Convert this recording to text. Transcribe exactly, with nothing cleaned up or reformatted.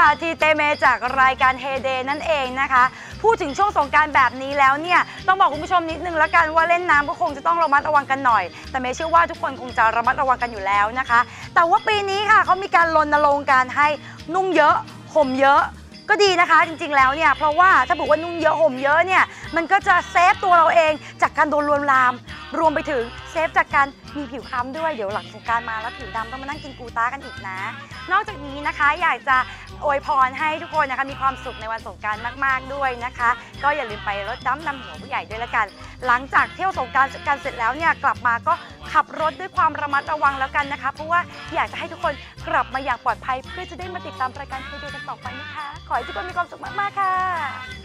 ทีเตเมจากรายการเฮเดนั่นเองนะคะพูดถึงช่วงสงกรานต์แบบนี้แล้วเนี่ยต้องบอกคุณผู้ชมนิดนึงแล้วกันว่าเล่นน้ำก็คงจะต้องระมัดระวังกันหน่อยแต่เมย์เชื่อว่าทุกคนคงจะระมัดระวังกันอยู่แล้วนะคะแต่ว่าปีนี้ค่ะเขามีการรณรงค์การให้นุ่งเยอะห่มเยอะก็ดีนะคะจริงๆแล้วเนี่ยเพราะว่าถ้าบอกว่านุ่งเยอะห่มเยอะเนี่ยมันก็จะเซฟตัวเราเองจากการโดนลวนลามรวมไปถึงเซฟจากการมีผิวคล้ำด้วยเดี๋ยวหลังสงกรานต์มาแล้วผิวดำต้องมานั่งกินกูต้ากันอีกนะนอกจากนี้นะคะอยากจะอวยพรให้ทุกคนนะคะมีความสุขในวันสงกรานต์มากๆด้วยนะคะก็อย่าลืมไปรดน้ำดำหัวผู้ใหญ่ด้วยละกันหลังจากเที่ยวสงกรานต์กันเสร็จแล้วเนี่ยกลับมาก็ขับรถด้วยความระมัดระวังแล้วกันนะคะเพราะว่าอยากจะให้ทุกคนกลับมาอย่างปลอดภัยเพื่อจะได้มาติดตามรายการเฮเดกันต่อไปนะคะขอให้ทุกคนมีความสุขมากๆค่ะ